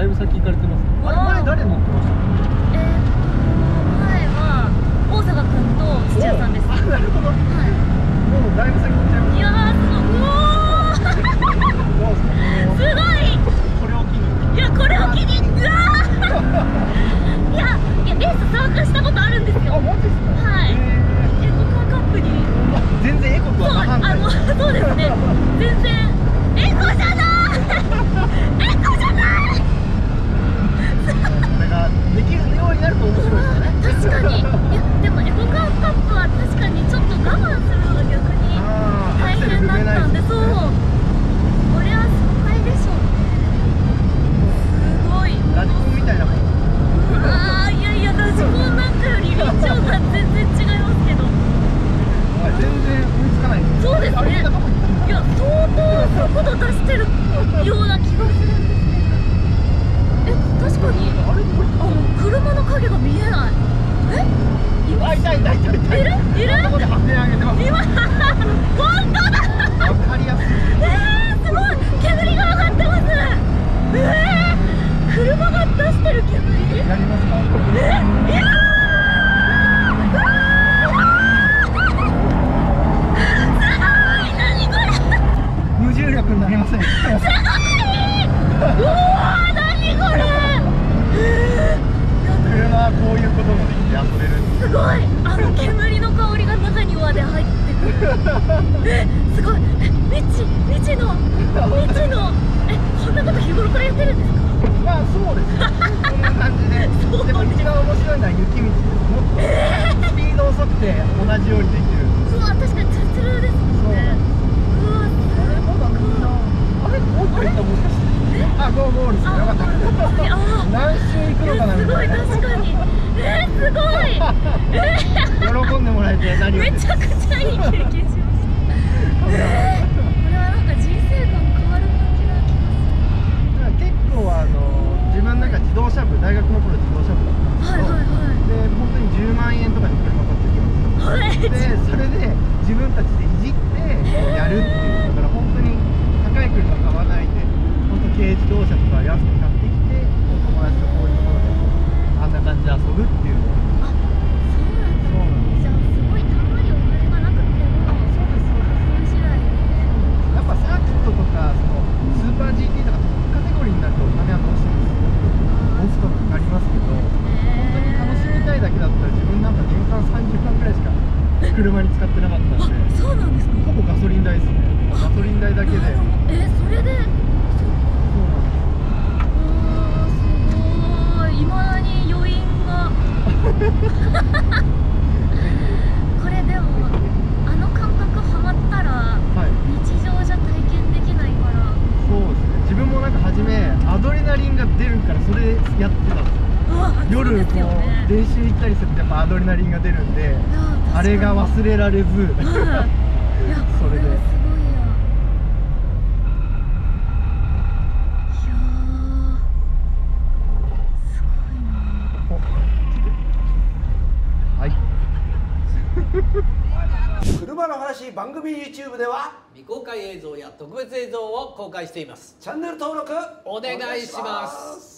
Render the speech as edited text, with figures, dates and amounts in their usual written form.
いぶ先行かれてます。あれ前誰乗ってました？ 前は大阪君と土屋さんです。 あ、なるほど。はい。もうだいぶ先行っちゃいました。 いやー、すごい。 これを機に。 いや、これを機に。うわー。いや、レース参加したことあるんですよ。 あ、マジですか？ はい。エコカーカップに。 全然エコとは真反対。 そうですね。全然。エコじゃない。エコじゃない。 これができるようになると面白いですね。 確かに。いや、でもエコカーカップは確かにちょっと我慢するのが逆に大変だったんで、そう。これは失敗でしょうね。すごい。 ラジコンみたいなもん。 ああ、いやいや、ラジコンなんかより臨場感全然違いますけど。 全然追いつかない。 そうですね。いや、相当速度出してるような気がするんですけど。確かに。車の影が見えない。 あ、いたいたいたいた。 いる？ ここで発電上げてます。 今、本当だ。 わかりやすい。 すごい。煙が上がってます。車が出してる煙？ やりますか？ いやー。 無重力になりません。すごい。 うわー、何これ。 車はこういうこともできて遊べる。 すごい。煙の香りが中にまで入ってくる。すごい。未知の。こんなこと日頃からやってるんですか？ まあそうですね。こんな感じで。でも一番面白いのは雪道です。もっとスピード遅くて同じようにできる。 うわ、確かにツルツルですもんね。うわ、 あれもう一回行ったもしかして。あ、ゴールです。よかった。何周行くのかなみすごい、 たいな。 確かに。すごい。 喜んでもらえて何よりです。 めちゃくちゃいい経験しました。これはなんか人生観変わる感じな気がする。 結構自分なんか自動車部、大学の頃自動車部だったんですけど、で本当に10万円とかで車買ってきますよ。でそれで自分たちでいじってやるっていう。だから本当に高い車買わないで、本当軽自動車とか安く買ってきて、友達とこういうところであんな感じで遊ぶっていうのを。 あ、そうなんです。じゃあすごいたんまりお金がなくても、 そうですそうです。 次第で。 やっぱサーキットとかスーパー GT とかトップカテゴリーになるとお金はどうしてもコストがかかりますけど、本当に楽しみたいだけだったら自分なんか年間30万くらいしか車に使ってなかったんで。 そうなんですか？ ほぼガソリン代ですね。ガソリン代だけで。 それで。 そうなんです。 すごい。未だに余韻が。これでも感覚ハマったら、日常じゃ体験できないから。 そうですね。自分もなんか初めアドレナリンが出るからそれやってたんですよ。夜こう練習行ったりするとやっぱアドレナリンが出るんで、あれが忘れられず、それで。 車の話番組 YouTube では未公開映像や特別映像を公開しています。 チャンネル登録お願いします。